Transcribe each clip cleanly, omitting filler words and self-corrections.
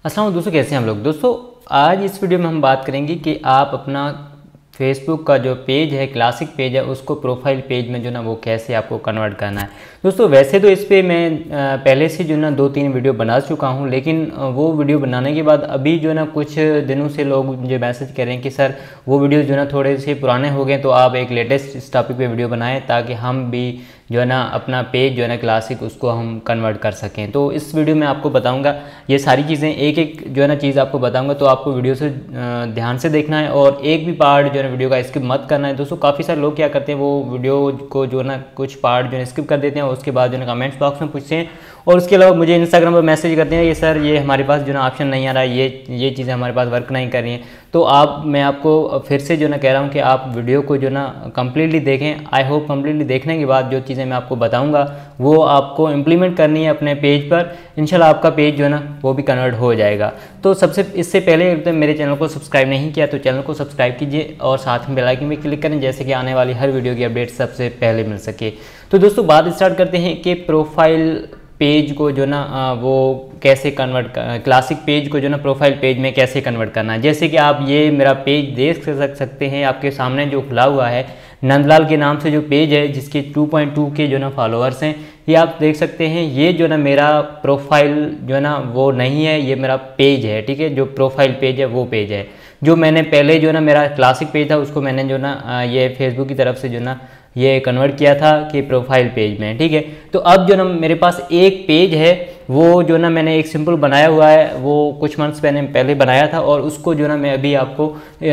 अस्सलाम वालेकुम दोस्तों, कैसे हैं हम लोग। दोस्तों आज इस वीडियो में हम बात करेंगे कि आप अपना फेसबुक का जो पेज है, क्लासिक पेज है, उसको प्रोफाइल पेज में जो ना वो कैसे आपको कन्वर्ट करना है। दोस्तों वैसे तो इस पर मैं पहले से जो ना 2-3 वीडियो बना चुका हूं, लेकिन वो वीडियो बनाने के बाद अभी जो ना कुछ दिनों से लोग मुझे मैसेज कर रहे हैं कि सर वो वीडियो जो ना थोड़े से पुराने हो गए, तो आप एक लेटेस्ट इस टॉपिक पे वीडियो बनाएं ताकि हम भी जो है ना अपना पेज जो है ना क्लासिक उसको हम कन्वर्ट कर सकें। तो इस वीडियो में आपको बताऊंगा ये सारी चीज़ें, एक एक जो है ना चीज़ आपको बताऊंगा, तो आपको वीडियो से ध्यान से देखना है और एक भी पार्ट जो है ना वीडियो का स्किप मत करना है। दोस्तों काफ़ी सारे लोग क्या करते हैं, वो वीडियो को जो है ना कुछ पार्ट जो है स्किप कर देते हैं और उसके बाद जो है ना कमेंट्स बॉक्स में पूछते हैं और उसके अलावा मुझे इंस्टाग्राम पर मैसेज करते हैं कि सर ये हमारे पास जो ना ऑप्शन नहीं आ रहा है, ये चीज़ें हमारे पास वर्क नहीं कर रही हैं। तो मैं आपको फिर से जो ना कह रहा हूँ कि आप वीडियो को जो ना कम्प्लीटली देखें। आई होप कम्प्लीटली देखने के बाद जो चीज़ें मैं आपको बताऊँगा वो आपको इम्प्लीमेंट करनी है अपने पेज पर। इंशाल्लाह आपका पेज जो है ना वो भी कन्वर्ट हो जाएगा। तो इससे पहले तो मेरे चैनल को सब्सक्राइब नहीं किया तो चैनल को सब्सक्राइब कीजिए और साथ में बेल आइकन में क्लिक करें, जैसे कि आने वाली हर वीडियो की अपडेट सबसे पहले मिल सके। तो दोस्तों बात स्टार्ट करते हैं कि प्रोफाइल पेज को जो ना वो कैसे कन्वर्ट, क्लासिक पेज को जो ना प्रोफाइल पेज में कैसे कन्वर्ट करना है। जैसे कि आप ये मेरा पेज देख सकते हैं, आपके सामने जो खुला हुआ है नंदलाल के नाम से जो पेज है, जिसके 2.2 के जो ना फॉलोअर्स हैं, ये आप देख सकते हैं। ये जो ना मेरा प्रोफाइल जो है ना वो नहीं है, ये मेरा पेज है, ठीक है। जो प्रोफाइल पेज है वो पेज है जो मैंने पहले जो ना मेरा क्लासिक पेज था उसको मैंने जो ना ये फेसबुक की तरफ से जो ना ये कन्वर्ट किया था कि प्रोफाइल पेज में, ठीक है। तो अब जो ना मेरे पास एक पेज है, वो जो ना मैंने एक सिंपल बनाया हुआ है, वो कुछ मंथ्स पहले बनाया था और उसको जो ना मैं अभी आपको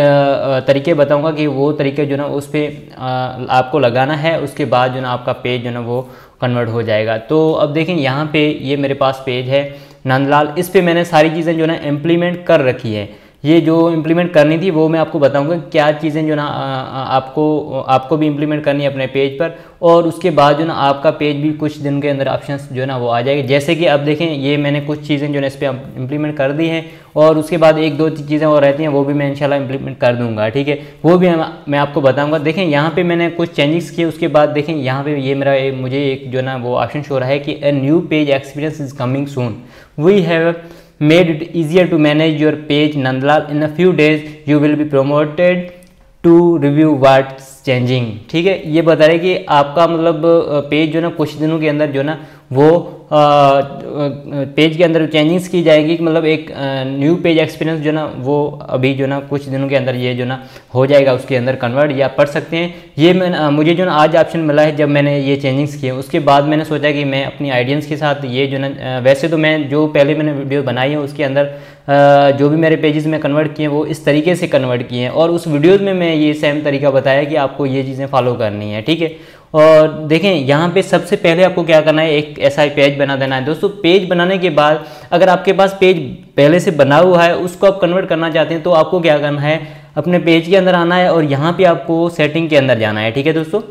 तरीके बताऊंगा कि वो तरीके जो ना उस पर आपको लगाना है। उसके बाद जो ना आपका पेज जो ना वो कन्वर्ट हो जाएगा। तो अब देखें यहाँ पे ये मेरे पास पेज है नंदलाल, इस पर मैंने सारी चीज़ें जो ना इम्प्लीमेंट कर रखी है। ये जो इम्प्लीमेंट करनी थी वो मैं आपको बताऊंगा क्या चीज़ें जो ना आपको भी इम्प्लीमेंट करनी है अपने पेज पर, और उसके बाद जो ना आपका पेज भी कुछ दिन के अंदर ऑप्शंस जो ना वो आ जाएगी। जैसे कि अब देखें ये मैंने कुछ चीज़ें जो ना इस पर इम्प्लीमेंट कर दी हैं और उसके बाद 1-2 चीज़ें और रहती हैं, वो भी मैं इंशाल्लाह इम्प्लीमेंट कर दूंगा, ठीक है। वो भी मैं आपको बताऊँगा। देखें यहाँ पर मैंने कुछ चेंजेस किए, उसके बाद देखें यहाँ पर ये मेरा मुझे एक जो ना वो ऑप्शन शो रहा है कि a new page experience is coming soon, we have made it easier to manage your page Nandlal. In a few days you will be promoted to review what's changing, ठीक है। ये बता रहे कि आपका मतलब पेज जो ना कुछ दिनों के अंदर जो ना वो पेज के अंदर चेंजिंग्स की जाएगी, मतलब एक न्यू पेज एक्सपीरियंस जो ना वो अभी जो ना कुछ दिनों के अंदर ये जो ना हो जाएगा उसके अंदर कन्वर्ट, या पढ़ सकते हैं। ये मुझे जो ना आज ऑप्शन मिला है जब मैंने ये चेंजिंग्स किए। उसके बाद मैंने सोचा कि मैं अपनी आइडियंस के साथ ये जो ना वैसे तो मैं जो पहले मैंने वीडियो बनाई है उसके अंदर जो भी मेरे पेजेस में कन्वर्ट किए वो इस तरीके से कन्वर्ट किए हैं और उस वीडियोज़ में मैं ये सेम तरीका बताया कि आपको ये चीज़ें फॉलो करनी है, ठीक है। और देखें यहाँ पे सबसे पहले आपको क्या करना है, एक ऐसा पेज बना देना है। दोस्तों पेज बनाने के बाद अगर आपके पास पेज पहले से बना हुआ है, उसको आप कन्वर्ट करना चाहते हैं, तो आपको क्या करना है, अपने पेज के अंदर आना है और यहाँ पे आपको सेटिंग के अंदर जाना है, ठीक है दोस्तों।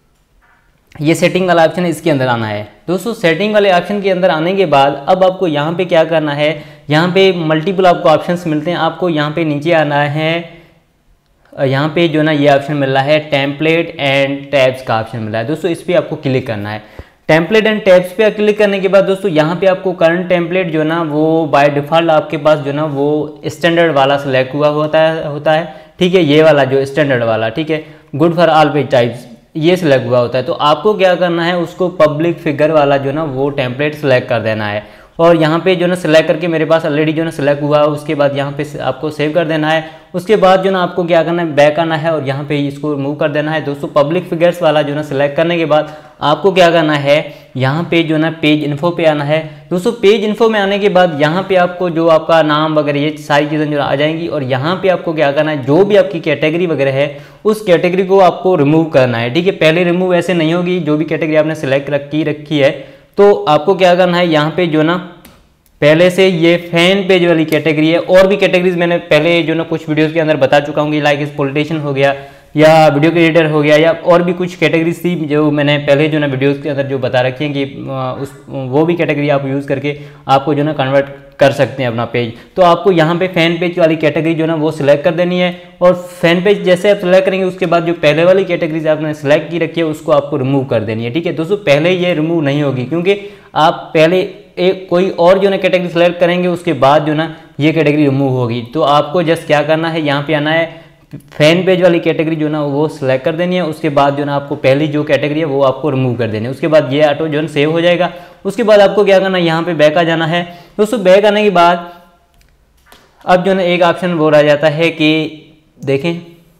ये सेटिंग वाला ऑप्शन है, इसके अंदर आना है। दोस्तों सेटिंग वाले ऑप्शन के अंदर आने के बाद अब आपको यहाँ पे क्या करना है, यहाँ पे मल्टीपल आपको ऑप्शंस मिलते हैं। आपको यहाँ पे नीचे आना है, यहाँ पे जो ना ये ऑप्शन मिल रहा है टेम्पलेट एंड टैब्स का ऑप्शन मिल रहा है। दोस्तों इस पर आपको क्लिक करना है। टेम्पलेट एंड टैब्स पे क्लिक करने के बाद दोस्तों यहाँ पे आपको करंट टेम्पलेट जो ना वो बाय डिफ़ॉल्ट आपके पास जो ना वो स्टैंडर्ड वाला सिलेक्ट हुआ होता है, ठीक है। ये वाला जो स्टैंडर्ड वाला, ठीक है, good for all page types, ये सिलेक्ट हुआ होता है। तो आपको क्या करना है, उसको पब्लिक फिगर वाला जो ना वो टेम्पलेट सिलेक्ट कर देना है और यहाँ पे जो ना सिलेक्ट करके मेरे पास ऑलरेडी जो ना सिलेक्ट हुआ है, उसके बाद यहाँ पे आपको सेव कर देना है। उसके बाद जो ना आपको क्या करना है, बैक आना है और यहाँ पे इसको रिमूव कर देना है। दोस्तों पब्लिक फिगर्स वाला जो ना सिलेक्ट करने के बाद आपको क्या करना है, यहाँ पे जो ना पेज इन्फो पे आना है। दोस्तों पेज इन्फो में आने के बाद यहाँ पे आपको जो आपका नाम वगैरह ये सारी चीज़ें जो आ जाएंगी और यहाँ पे आपको क्या करना है, जो भी आपकी कैटेगरी वगैरह है उस कैटेगरी को आपको रिमूव करना है, ठीक है। पहले रिमूव ऐसे नहीं होगी, जो भी कैटेगरी आपने सिलेक्ट रखी है तो आपको क्या करना है, यहाँ पे जो ना पहले से ये फैन पेज वाली कैटेगरी है। और भी कैटेगरीज मैंने पहले जो ना कुछ वीडियोस के अंदर बता चुका हूँ कि लाइक इस पॉलिटिशियन हो गया या वीडियो एडिटर हो गया या और भी कुछ कैटेगरीज थी जो मैंने पहले जो ना वीडियोस के अंदर जो बता रखी हैं कि वो भी कैटेगरी आप यूज़ करके आपको जो ना कन्वर्ट कर सकते हैं अपना पेज। तो आपको यहाँ पे फैन पेज वाली कैटेगरी जो ना वो सिलेक्ट कर देनी है और फैन पेज जैसे आप सिलेक्ट करेंगे उसके बाद जो पहले वाली कैटेगरीज आपने सिलेक्ट की रखी है उसको आपको रिमूव कर देनी है, ठीक है। दोस्तों पहले ये रिमूव नहीं होगी क्योंकि आप पहले एक कोई और जो ना कैटेगरी सेलेक्ट करेंगे उसके बाद जो ना ये कैटेगरी रिमूव होगी। तो आपको जस्ट क्या करना है, यहाँ पे आना है, फैन पेज वाली कैटेगरी जो ना वो सिलेक्ट कर देनी है। उसके बाद जो ना आपको पहली जो कैटेगरी है वो आपको रिमूव कर देनी है। उसके बाद ये ऑटो जो है सेव हो जाएगा। उसके बाद आपको क्या करना है, यहाँ पे बैक आ जाना है। दोस्तों बैक आने के बाद अब जो ना एक ऑप्शन वो रह जाता है कि देखें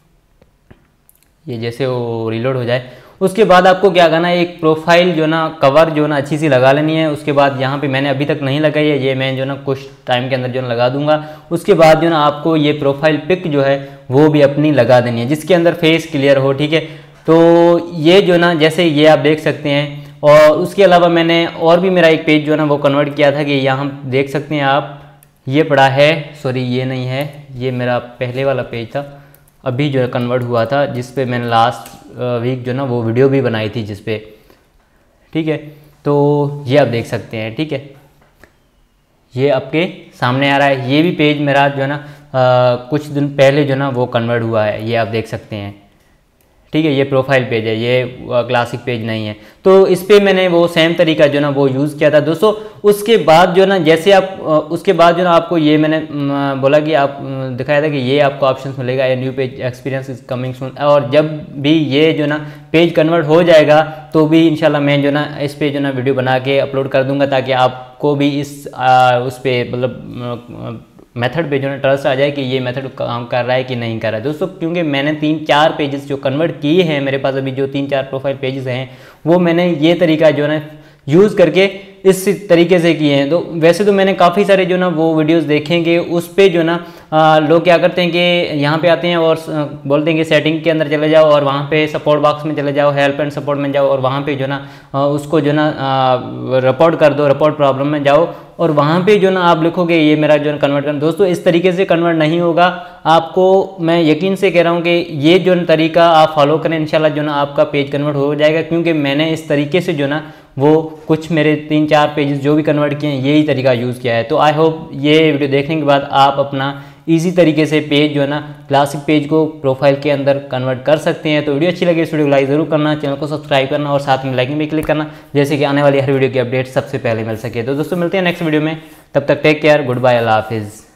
ये जैसे वो रिलोड हो जाए, उसके बाद आपको क्या करना है, एक प्रोफाइल जो ना कवर जो ना अच्छी सी लगा लेनी है। उसके बाद यहाँ पे मैंने अभी तक नहीं लगाई है, ये मैं जो ना कुछ टाइम के अंदर जो ना लगा दूंगा। उसके बाद जो ना आपको ये प्रोफाइल पिक जो है वो भी अपनी लगा देनी है जिसके अंदर फेस क्लियर हो, ठीक है। तो ये जो ना जैसे ये आप देख सकते हैं। और उसके अलावा मैंने और भी मेरा एक पेज जो ना वो कन्वर्ट किया था कि यहाँ देख सकते हैं आप, ये पड़ा है, सॉरी ये नहीं है, ये मेरा पहले वाला पेज था, अभी जो कन्वर्ट हुआ था, जिस पे मैंने लास्ट वीक जो ना वो वीडियो भी बनाई थी जिस पे, ठीक है। तो ये आप देख सकते हैं, ठीक है, ये आपके सामने आ रहा है। ये भी पेज मेरा जो है ना कुछ दिन पहले जो ना वो कन्वर्ट हुआ है, ये आप देख सकते हैं, ठीक है। ये प्रोफाइल पेज है, ये क्लासिक पेज नहीं है। तो इस पे मैंने वो सेम तरीका जो ना वो यूज़ किया था दोस्तों। उसके बाद जो ना जैसे आप उसके बाद जो ना आपको ये मैंने बोला कि आप दिखाया था कि ये आपको ऑप्शंस मिलेगा, ये new page experience is coming soon. और जब भी ये जो ना पेज कन्वर्ट हो जाएगा तो भी इंशाल्लाह मैं जो ना इस पे जो ना वीडियो बना के अपलोड कर दूंगा, ताकि आपको भी इस उस पर मतलब मेथड पे जो ना ट्रस्ट आ जाए कि ये मेथड काम कर रहा है कि नहीं कर रहा है दोस्तों। क्योंकि मैंने 3-4 पेजेस जो कन्वर्ट किए हैं, मेरे पास अभी जो 3-4 प्रोफाइल पेजेस हैं वो मैंने ये तरीका जो ना यूज़ करके इस तरीके से किए हैं। तो वैसे तो मैंने काफ़ी सारे जो ना वो वीडियोस देखेंगे, उस पे जो ना लोग क्या करते हैं कि यहाँ पे आते हैं और बोलते हैं कि सेटिंग के अंदर चले जाओ और वहाँ पे सपोर्ट बॉक्स में चले जाओ, हेल्प एंड सपोर्ट में जाओ और वहाँ पे जो ना उसको जो ना रिपोर्ट कर दो, रिपोर्ट प्रॉब्लम में जाओ और वहाँ पे जो ना आप लिखोगे ये मेरा जो ना कन्वर्ट करना। दोस्तों इस तरीके से कन्वर्ट नहीं होगा। आपको मैं यकीन से कह रहा हूँ कि ये जो तरीका आप फॉलो करें, इंशाल्लाह जो ना आपका पेज कन्वर्ट हो जाएगा। क्योंकि मैंने इस तरीके से जो ना वो कुछ मेरे 3-4 पेजेस जो भी कन्वर्ट किए हैं यही तरीका यूज़ किया है। तो आई होप ये वीडियो देखने के बाद आप अपना इजी तरीके से पेज जो है ना क्लासिक पेज को प्रोफाइल के अंदर कन्वर्ट कर सकते हैं। तो वीडियो अच्छी लगे इस वीडियो को लाइक ज़रूर करना, चैनल को सब्सक्राइब करना और साथ में लाइकिंग भी क्लिक करना, जैसे कि आने वाली हर वीडियो की अपडेट सबसे पहले मिल सके। तो दोस्तों मिलते हैं नेक्स्ट वीडियो में, तब तक टेक केयर, गुड बाय, अल्लाह हाफिज़।